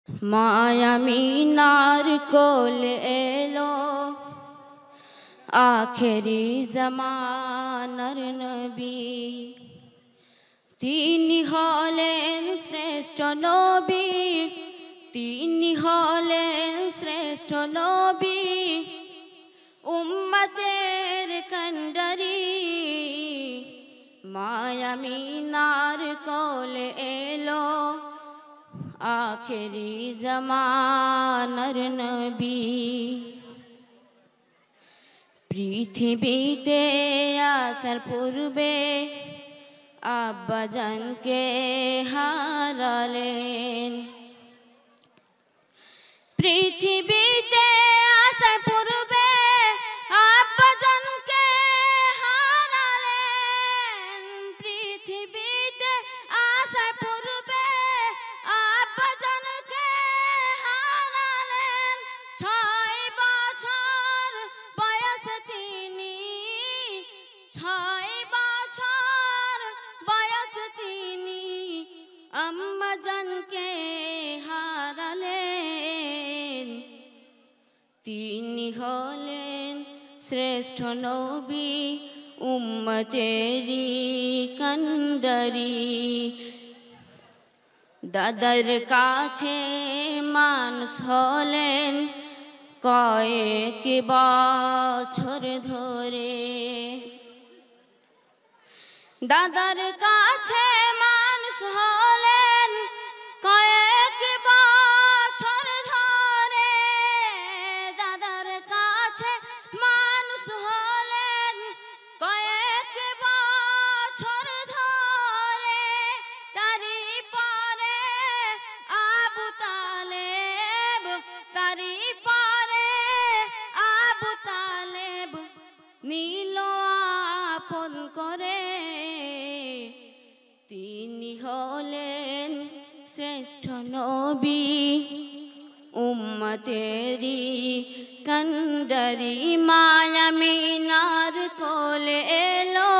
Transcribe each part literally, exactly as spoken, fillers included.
মায়ামিনার কোল এলো আখেরি জামানার নবী, তিনি হলেন শ্রেষ্ঠ নবী, তিনি হলেন শ্রেষ্ঠ নবী, উম্মতের কান্ডারি। মায়ামিনার কোল এলো আখেরি জামানার নবী, পৃথিবীতে আসার পূর্বে আব্বাজানকে হারালেন। পৃথিবীতে আসার পূর্বে আব্বাজানকে হারালেন। পৃথিবীতে আসার পূর্বে আব্বাজানকে হারালেন। ছয় বছর বয়স তিনি, ছয় বছর বয়স তিনি আম্মাজানকে হারালেন। তিনি হলেন শ্রেষ্ঠ নবী, উম্মতেরি কান্ডারি। দাদার কাছে মানুষ হলেন কয়েক বছর ধরে, দাদার কাছে মানুষ হলেন কয়েক বছর ধরে, দাদার কাছে মানুষ হলেন কয়েক বছর ধরে। তারি পরে আবু তালেব, তারি পরে আবু তালেব নীল আপন করে। তিনি হলেন শ্রেষ্ঠ নবী, উম্মতেরি কান্ডারি। মায়ামিনার কোলে এলো,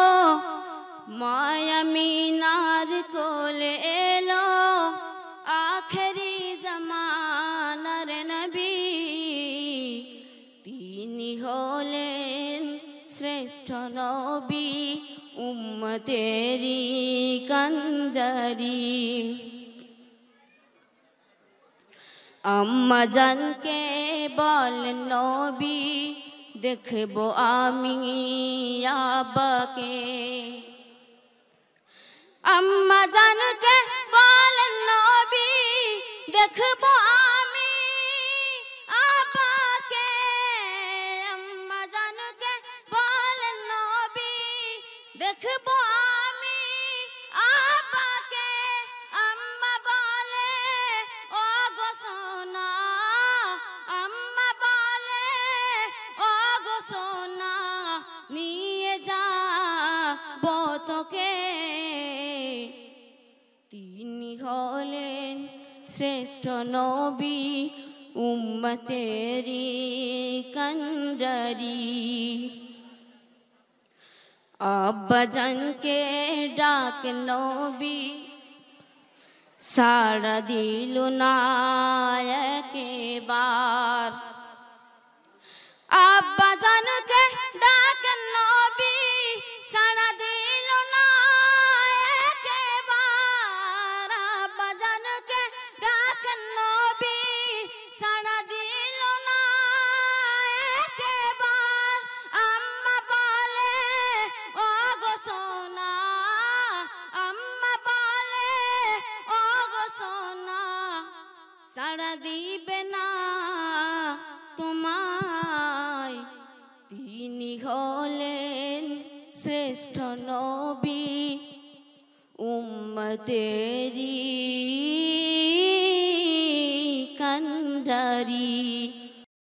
মায়ামিনার কোলে এলো আখেরি জামানার নবী, তিনি হলেন শ্রেষ্ঠ নবী, উম্মতেরি কান্ডারি। আম্মাজানকে বলেন নবী, দেখবো আমি আব্বাকে। আম্মাজানকে বলেন নবী, দেখবো আমি আব্বাকে। আম্মাজানকে বলেন নবী, দেখবো আমি আব্বাকে। আম্মা বলে ও গো সোনা, আম্মা বলে ও গো সোনা, নিয়ে যাব তোকে। তিনি হলেন শ্রেষ্ঠ নবী, উম্মতেরি কান্ডারি। আব্বাজানকে ডাক নবী, সাড়া দিল না একেবার। আব্বাজানকে ডাক নবী, সাড়া দিল না একেবার। আব্বাজানকে ডাক নবী, সাড়া দিল না একেবার। আম্মা বলে ও গো সোনা, আম্মা বলে ও গো সোনা, সাড়া দিবে না তোমায়। তিনি হলেন শ্রেষ্ঠ নবী, উম্মতেরি